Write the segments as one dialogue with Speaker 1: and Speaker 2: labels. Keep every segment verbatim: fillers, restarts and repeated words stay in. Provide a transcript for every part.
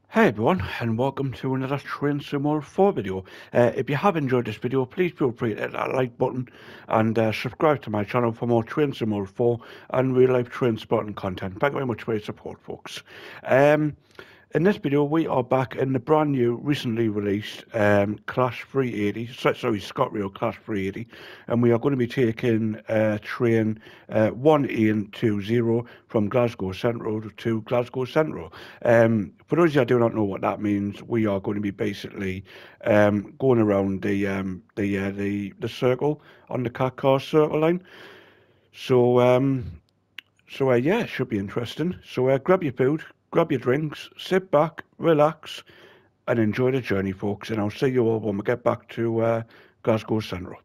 Speaker 1: Hey everyone, and welcome to another Train Simulator four video. Uh, if you have enjoyed this video, please feel free to hit that like button and uh, subscribe to my channel for more Train Simulator four and real life train spotting content. Thank you very much for your support, folks. Um, in this video, we are back in the brand new, recently released um, Class three eighty, so- sorry, ScotRail Class three eighty, and we are going to be taking uh, train uh, one eight two zero from Glasgow Central to Glasgow Central. Um, for those of you that do not know what that means, we are going to be basically um, going around the um, the, uh, the the circle on the Cathcart circle line. So um, so uh, yeah, it should be interesting. So uh, grab your food, grab your drinks, sit back, relax, and enjoy the journey, folks. And I'll see you all when we get back to uh, Glasgow Central.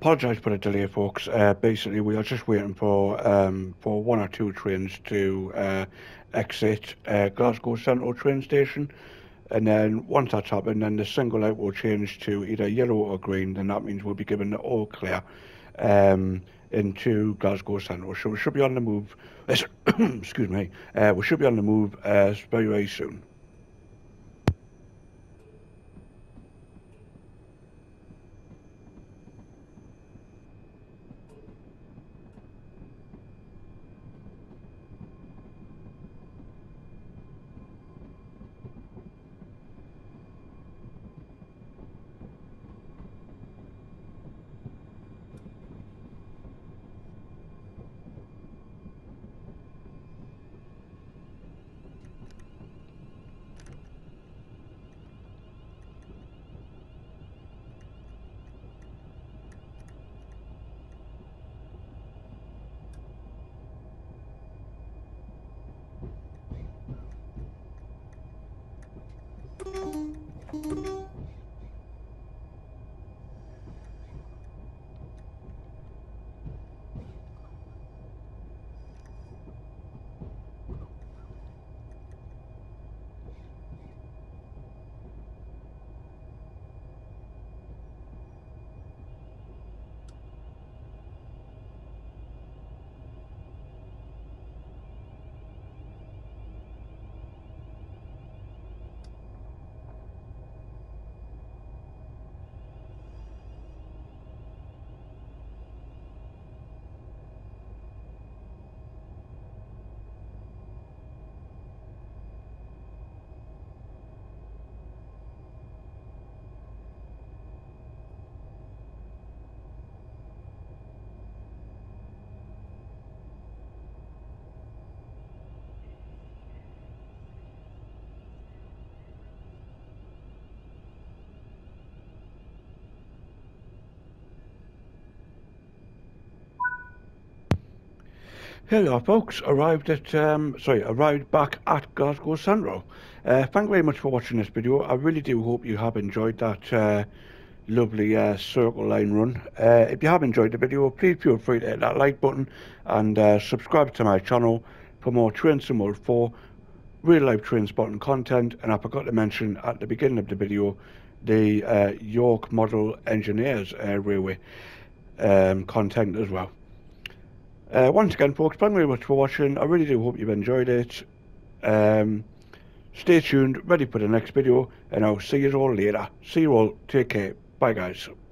Speaker 1: apologise for the delay, folks. Uh, basically, we are just waiting for um, for one or two trains to uh, exit uh, Glasgow Central train station, and then once that's happened, then the single light will change to either yellow or green. Then that means we'll be given the all clear um, into Glasgow Central. So we should be on the move. Excuse me. Uh, we should be on the move uh, very very soon. Here you are, folks. Arrived at, um, sorry, arrived back at Glasgow Central. Uh, thank you very much for watching this video. I really do hope you have enjoyed that uh, lovely uh, circle line run. Uh, if you have enjoyed the video, please feel free to hit that like button and uh, subscribe to my channel for more Train Sim World four real life train spotting content. And I forgot to mention at the beginning of the video the uh, York Model Engineers uh, Railway um, content as well. Uh, once again, folks, thank you very much for watching. I really do hope you've enjoyed it. Um, stay tuned, ready for the next video, and I'll see you all later. See you all. Take care. Bye, guys.